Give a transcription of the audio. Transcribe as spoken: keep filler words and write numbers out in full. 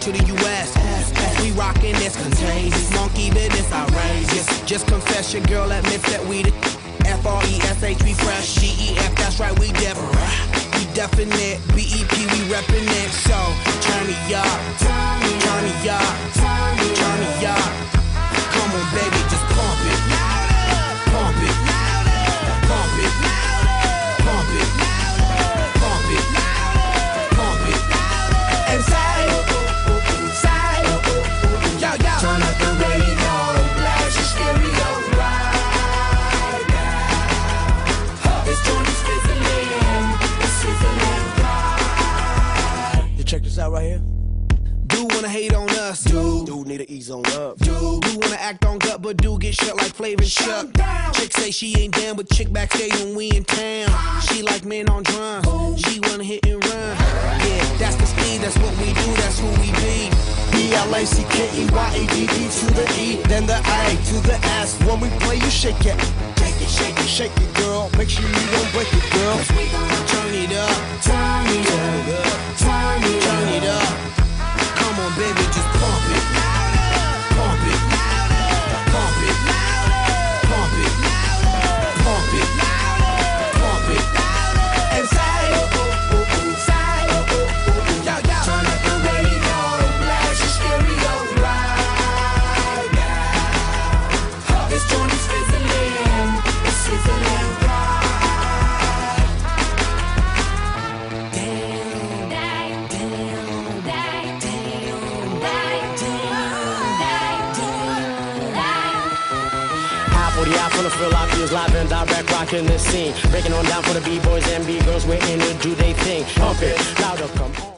to the U S We rockin' this contagious, monkey business outrageous. Just confess your girl admits that we the F R E S H, we fresh, G E F, that's right, we different. We definite, B E P, we reppin' it. So, turn me up, turn me up, turn me up. Come on, baby, just pump it. Pump it, pump it, pump it, pump it, pump it. And say, say, yo, yo. Turn up the radio, blast your stereo right now. This joint is fizzling, it's sizzling right. You check this out right here. Do wanna hate on us, dude. Dude need to ease on up. Dude, do wanna act on gut, but do get shut like Flavor Chuck. Chick say she ain't down, but chick backstage when we in town. She like men on drum. She wanna hit and run. Yeah, that's the speed, that's what we do, that's who we be. B L A C K E Y A D D to the E, then the A to the S. When we play, you shake it. Shake it, shake it, shake it, girl. Make sure you don't break it, girl. Turn it up, turn it up, turn it, turn it up. Come on, baby, just pump it. Pump it. Pump it. Pump it. Pump it. Pump it. And say, say, yo, yo. Turn up the radio, blast your stereo right now. This joint is fizzling, it's sizzling right. Damn, damn, damn, damn, For the eye from the fill out is live and direct, rocking the scene. Breaking on down for the B-boys and B-girls, we're in to do they thing. Pump it, louder, come on.